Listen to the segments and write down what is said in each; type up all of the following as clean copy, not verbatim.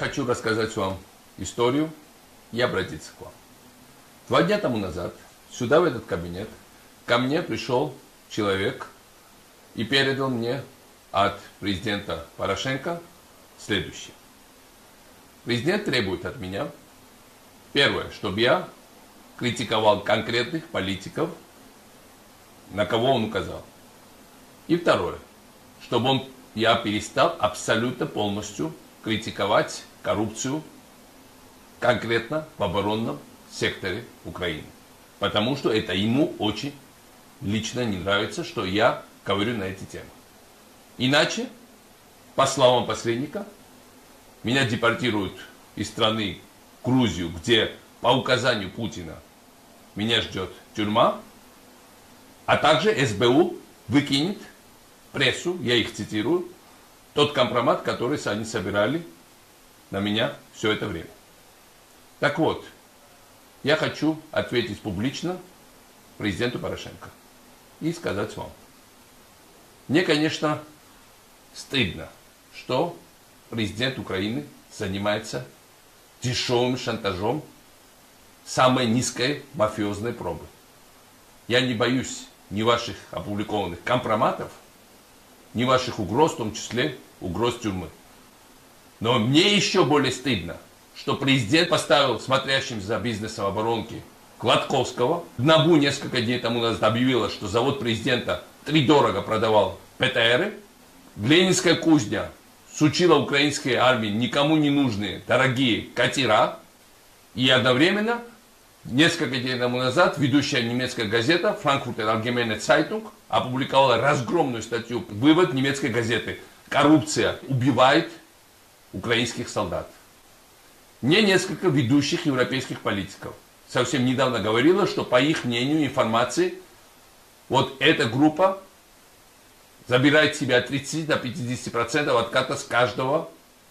хочу рассказать вам историю и обратиться к вам. 2 дня тому назад сюда, в этот кабинет, ко мне пришел человек и передал мне от президента Порошенко следующее. Президент требует от меня, первое, чтобы я критиковал конкретных политиков, на кого он указал. И второе, чтобы я перестал абсолютно полностью критиковать коррупцию конкретно в оборонном секторе Украины. Потому что это ему очень лично не нравится, что я говорю на эти темы. Иначе, по словам посредника, меня депортируют из страны в Грузию, где по указанию Путина меня ждет тюрьма, а также СБУ выкинет прессу, я их цитирую, тот компромат, который они собирали на меня все это время. Так вот, я хочу ответить публично президенту Порошенко и сказать вам. Мне, конечно, стыдно, что президент Украины занимается дешевым шантажом самой низкой мафиозной пробы. Я не боюсь ни ваших опубликованных компроматов, ни ваших угроз, в том числе угроз тюрьмы. Но мне еще более стыдно, что президент поставил смотрящим за бизнесом оборонки Гладковского. НАБУ несколько дней тому назад объявила, что завод президента втридорого продавал ПТРы. Ленинская кузня сучила украинской армии никому не нужные дорогие катера. И одновременно, несколько дней тому назад, ведущая немецкая газета Frankfurter Allgemeine Zeitung опубликовала разгромную статью, вывод немецкой газеты. Коррупция убивает украинских солдат. Мне несколько ведущих европейских политиков совсем недавно говорило, что по их мнению, информации, вот эта группа забирает себе от 30 до 50% отката с каждого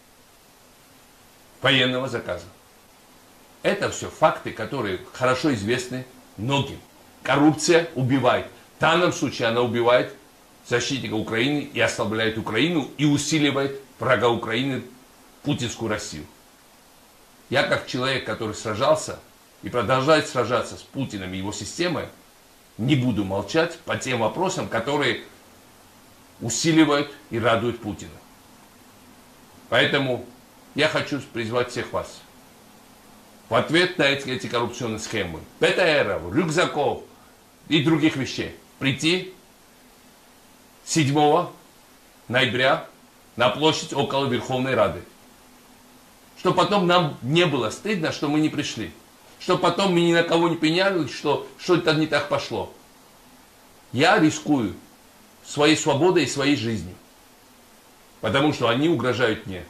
военного заказа. Это все факты, которые хорошо известны многим. Коррупция убивает. В данном случае она убивает защитника Украины и ослабляет Украину и усиливает врага Украины, путинскую Россию. Я как человек, который сражался и продолжает сражаться с Путиным и его системой, не буду молчать по тем вопросам, которые усиливают и радуют Путина. Поэтому я хочу призвать всех вас в ответ на эти коррупционные схемы, ПТРов, рюкзаков и других вещей, прийти 7 ноября на площадь около Верховной Рады. Чтобы потом нам не было стыдно, что мы не пришли. Чтобы потом мы ни на кого не пеняли, что это не так пошло. Я рискую своей свободой и своей жизнью. Потому что они угрожают мне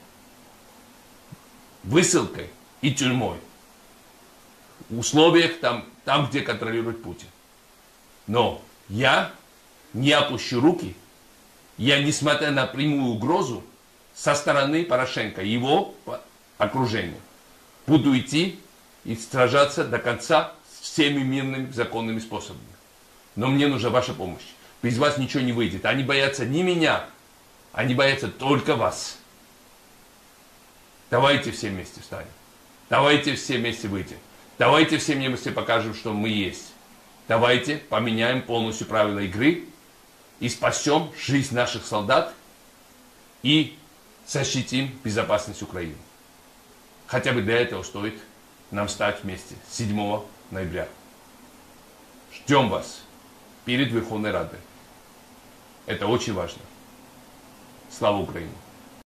высылкой и тюрьмой. В условиях там, где контролирует Путин. Но я не опущу руки. Я, несмотря на прямую угрозу со стороны Порошенко и его окружения, буду идти и сражаться до конца всеми мирными законными способами. Но мне нужна ваша помощь. Без вас ничего не выйдет. Они боятся не меня, они боятся только вас. Давайте все вместе встанем. Давайте все вместе выйдем. Давайте все вместе покажем, что мы есть. Давайте поменяем полностью правила игры и спасем жизнь наших солдат и защитим безопасность Украины. Хотя бы для этого стоит нам стать вместе 7 ноября. Ждем вас перед Верховной Радой. Это очень важно. Слава Украине!